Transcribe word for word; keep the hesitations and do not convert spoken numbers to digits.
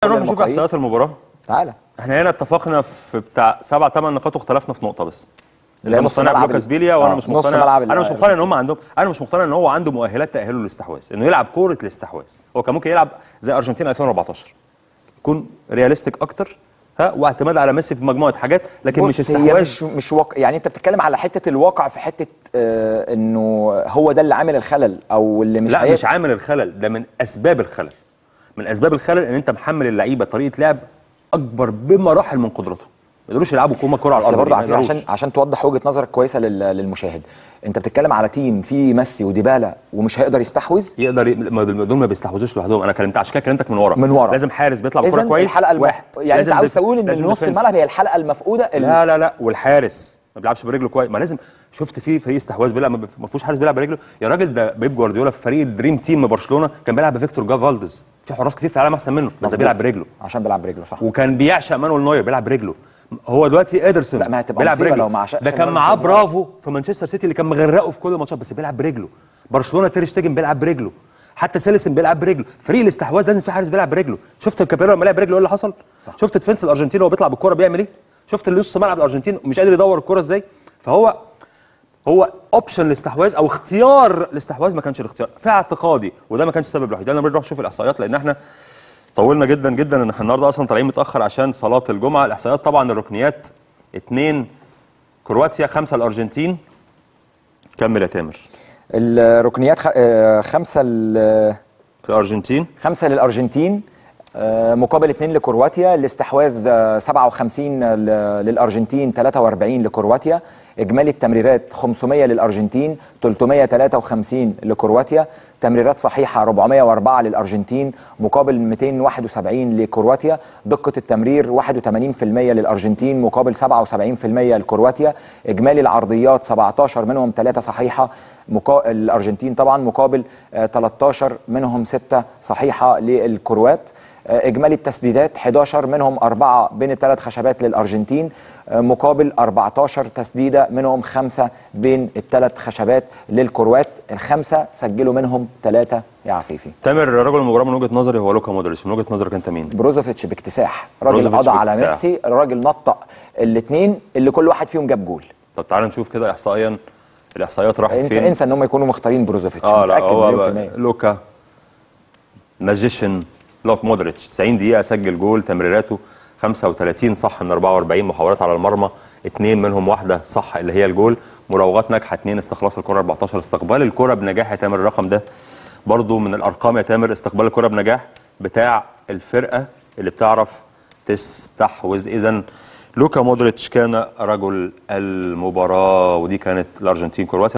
نروح نشوف احصائيات المباراه. تعالى. احنا هنا اتفقنا في بتاع سبع ثمان نقاط واختلفنا في نقطه بس. اللي مقتنع بلوكاس بيليا وانا مش مقتنع. انا مش مقتنع ان هم عندهم انا مش مقتنع ان هو عنده مؤهلات تاهله للاستحواذ، انه يلعب كوره الاستحواذ. هو كان ممكن يلعب زي ارجنتين ألفين وأربعتاشر، يكون رياليستيك اكتر، ها، واعتماد على ميسي في مجموعه حاجات، لكن مش استحواذ. مش مش واقع. يعني انت بتتكلم على حته الواقع في حته آه انه هو ده اللي عامل الخلل او اللي مش لا هيك. مش عامل الخلل، ده من اسباب الخلل. من اسباب الخلل ان انت محمل اللعيبه طريقه لعب اكبر بمراحل من قدرتهم. ما يقدروش يلعبوا كومه كوره على الارض. برضه عشان عشان توضح وجهه نظرك كويسه للمشاهد، انت بتتكلم على تيم فيه ميسي وديبالا ومش هيقدر يستحوذ. يقدر ي... دول ما بيستحوذوش لوحدهم. انا كلمت عشان كده كلمتك من ورا من ورا لازم حارس بيطلع بكوره كويس. الحلقه المف... يعني انت عاوز تقول ان نص الملعب هي الحلقه المفقوده. لا لا لا والحارس ما بيلعبش برجله كويس. ما لازم شفت فيه فريق استحواذ بيلعب ما فيهوش حارس بيلعب برجله يا راجل. ده بيب جوارديولا في فريق الدريم تيم برشلونه كان بيلعب بفيكتور جافالديز. في حراس كتير في العالم احسن منه بس بيلعب برجله عشان بيلعب برجله صح. وكان بيعشق مانويل نوير بيلعب برجله. هو دلوقتي ادرسون بيلعب برجله. ده كان معاه برافو في مانشستر سيتي اللي كان مغرقه في كل الماتشات بس بيلعب برجله. برشلونه تير شتيجن بيلعب برجله. حتى سيلسن بيلعب برجله. فريق الاستحواذ لازم في حارس بيلعب برجله. شفت كابيرو لما لعب برجله ايه اللي حصل؟ صح. شفت ديفنس الارجنتين وهو بيطلع بالكوره بيعمل ايه؟ شفت اللي نص ملعب الارجنتين مش قادر يدور الكوره ازاي؟ فهو هو اوبشن الاستحواذ او اختيار الاستحواذ ما كانش الاختيار في اعتقادي، وده ما كانش السبب الوحيد. انا بنروح نشوف الاحصائيات لان احنا طولنا جدا جدا. ان احنا النهارده اصلا طالعين متاخر عشان صلاه الجمعه. الاحصائيات طبعا الركنيات اتنين كرواتيا، خمسه الارجنتين. كمل يا تامر. الركنيات خ... خمسه الارجنتين خمسه للارجنتين مقابل اتنين لكرواتيا. الاستحواذ سبعة وخمسين للارجنتين ثلاثة وأربعين لكرواتيا. اجمالي التمريرات خمسمية للارجنتين ثلاثمية وثلاثة وخمسين لكرواتيا. تمريرات صحيحه أربعمية وأربعة للارجنتين مقابل مئتين وواحد وسبعين لكرواتيا. دقه التمرير واحد وثمانين بالمية للارجنتين مقابل سبعة وسبعين بالمية لكرواتيا. اجمالي العرضيات سبعتاشر منهم ثلاثة صحيحه مقا... الارجنتين طبعا مقابل تلتاشر منهم ستة صحيحه للكروات. اجمالي التسديدات حداشر منهم أربعة بين الثلاث خشبات للارجنتين مقابل أربعتاشر تسديده منهم خمسة بين الثلاث خشبات للكروات. الخمسه سجلوا منهم ثلاثه يا عفيفي. تامر رجل المباراه من وجهه نظري هو لوكا مودريتش. من وجهه نظرك انت مين؟ بروزوفيتش باكتساح. راجل قضى على ميسي. الراجل نطق الاثنين اللي كل واحد فيهم جاب جول. طب تعال نشوف كده احصائيا الاحصائيات راحت انسى فين. انسى ان هم يكونوا مختارين بروزوفيتش. اه لا هو لوكا ماجيشن. لوك مودريتش تسعين دقيقة سجل جول. تمريراته خمسة وثلاثين صح من أربعة وأربعين محاولات على المرمى، اثنين منهم واحدة صح اللي هي الجول. مراوغات ناجحة اثنين. استخلاص الكرة أربعتاشر. استقبال الكرة بنجاح يا تامر. الرقم ده برضو من الأرقام يا تامر. استقبال الكرة بنجاح بتاع الفرقة اللي بتعرف تستحوذ. إذن لوكا مودريتش كان رجل المباراة ودي كانت الأرجنتين كرواتيا.